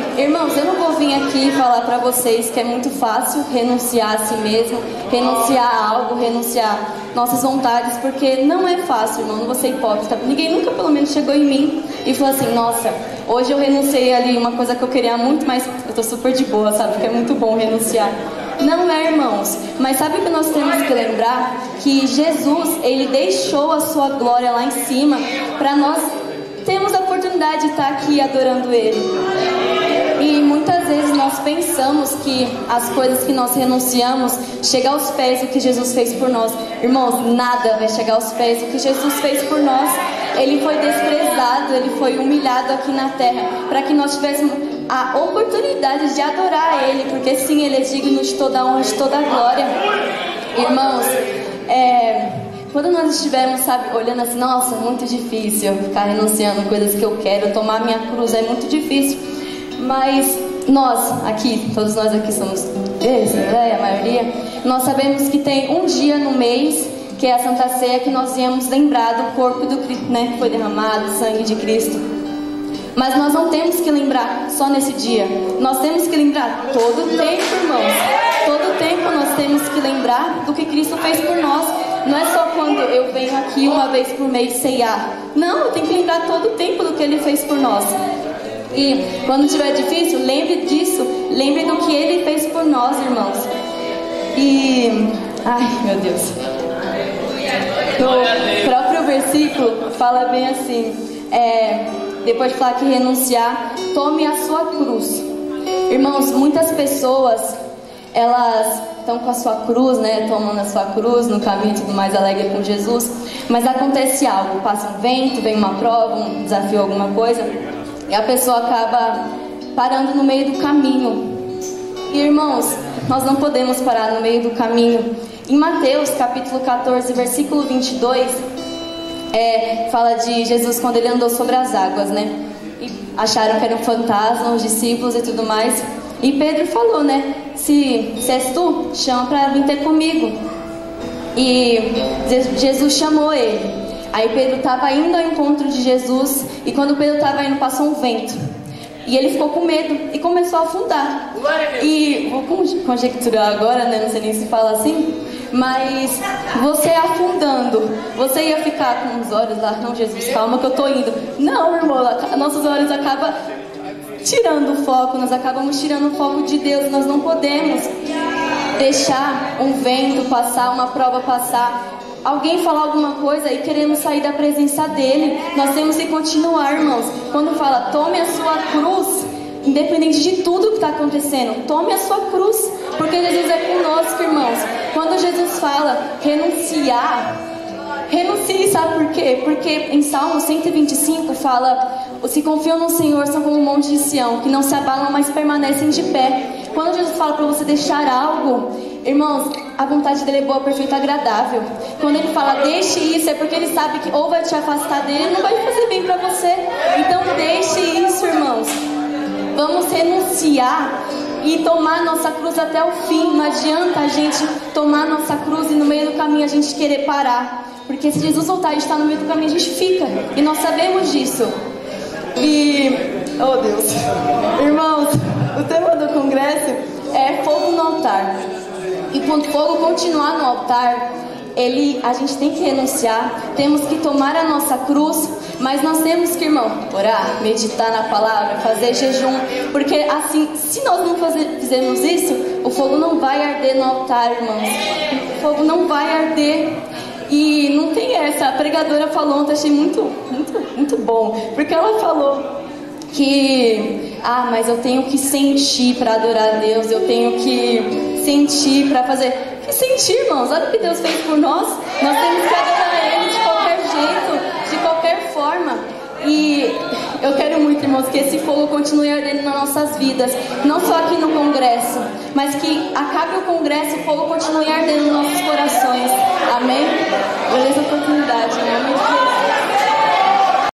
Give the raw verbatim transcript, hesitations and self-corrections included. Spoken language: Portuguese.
Irmãos, eu não vou vir aqui falar pra vocês que é muito fácil renunciar a si mesmo, renunciar a algo, renunciar nossas vontades, porque não é fácil, irmão, não vou ser hipócrita. Ninguém nunca pelo menos chegou em mim e falou assim, nossa, hoje eu renunciei ali uma coisa que eu queria muito, mas eu tô super de boa, sabe, porque é muito bom renunciar. Não é, irmãos, mas sabe o que nós temos que lembrar? Que Jesus, ele deixou a sua glória lá em cima para nós termos a oportunidade de estar aqui adorando Ele. E muitas vezes nós pensamos que as coisas que nós renunciamos chegam aos pés do que Jesus fez por nós. Irmãos, nada vai chegar aos pés do que Jesus fez por nós. Ele foi desprezado, Ele foi humilhado aqui na terra para que nós tivéssemos a oportunidade de adorar Ele, porque sim, Ele é digno de toda a honra, de toda a glória. Irmãos, é... quando nós estivermos, sabe, olhando assim, nossa, muito difícil ficar renunciando coisas que eu quero, tomar minha cruz é muito difícil. Mas nós aqui, todos nós aqui somos igreja, né, a maioria, nós sabemos que tem um dia no mês, que é a Santa Ceia, que nós viemos lembrar do corpo do Cristo, né, que foi derramado, o sangue de Cristo. Mas nós não temos que lembrar só nesse dia. Nós temos que lembrar todo o tempo, irmãos. Todo o tempo nós temos que lembrar do que Cristo fez por nós. Não é só quando eu venho aqui uma vez por mês ceiar. Não, eu tenho que lembrar todo o tempo do que Ele fez por nós. E quando estiver difícil, lembre disso. Lembre do que Ele fez por nós, irmãos. E... ai, meu Deus. No próprio versículo fala bem assim, é, depois de falar que renunciar, tome a sua cruz. Irmãos, muitas pessoas, elas estão com a sua cruz, né, tomando a sua cruz no caminho e tudo mais, alegre com Jesus, mas acontece algo, passa um vento, vem uma prova, um desafio, alguma coisa, e a pessoa acaba parando no meio do caminho. E irmãos, nós não podemos parar no meio do caminho. Em Mateus capítulo quatorze, versículo vinte e dois, é, fala de Jesus quando Ele andou sobre as águas, né, e acharam que era um fantasma, os discípulos e tudo mais. E Pedro falou, né, se, se és tu, chama para vir ter comigo. E Jesus chamou ele. Aí Pedro estava indo ao encontro de Jesus, e quando Pedro estava indo, passou um vento. E ele ficou com medo e começou a afundar. E vou conjecturar agora, né, não sei nem se fala assim, mas você afundando, você ia ficar com os olhos lá, não, Jesus, calma que eu tô indo. Não, irmão, nossos olhos acabam tirando o foco, nós acabamos tirando o foco de Deus. Nós não podemos deixar um vento passar, uma prova passar, alguém falar alguma coisa e queremos sair da presença dele. Nós temos que continuar, irmãos. Quando fala, tome a sua cruz, independente de tudo que está acontecendo, tome a sua cruz, porque Jesus é conosco, irmãos. Quando Jesus fala renunciar, renuncie, sabe por quê? Porque em Salmo cento e vinte e cinco fala, os que confiam no Senhor são como um monte de Sião, que não se abalam, mas permanecem de pé. Quando Jesus fala para você deixar algo, irmãos, a vontade dele é boa, perfeita, agradável. Quando ele fala deixe isso, é porque ele sabe que ou vai te afastar dele, ou não vai fazer bem para você. Então deixe isso, irmãos. Vamos renunciar e tomar nossa cruz até o fim. Não adianta a gente tomar nossa cruz e no meio do caminho a gente querer parar, porque se Jesus voltar e estar no meio do caminho, a gente fica, e nós sabemos disso. E, oh Deus, irmãos, o tema do congresso é fogo no altar. E quando o fogo continuar no altar, ele, a gente tem que renunciar, temos que tomar a nossa cruz, mas nós temos que, irmão, orar, meditar na palavra, fazer jejum, porque assim, se nós não fazer, fizermos isso, o fogo não vai arder no altar, irmãos. O fogo não vai arder. E não tem essa, a pregadora falou ontem, achei muito, muito, muito bom, porque ela falou que, ah, mas eu tenho que sentir para adorar a Deus, eu tenho que sentir para fazer. Que sentir, irmãos? Olha o que Deus fez por nós. Nós temos que adorar Ele de qualquer jeito, de qualquer forma. E eu quero muito, irmãos, que esse fogo continue ardendo nas nossas vidas, não só aqui no congresso, mas que acabe o congresso e o fogo continue ardendo nos nossos corações. Amém? Beleza, oportunidade, né?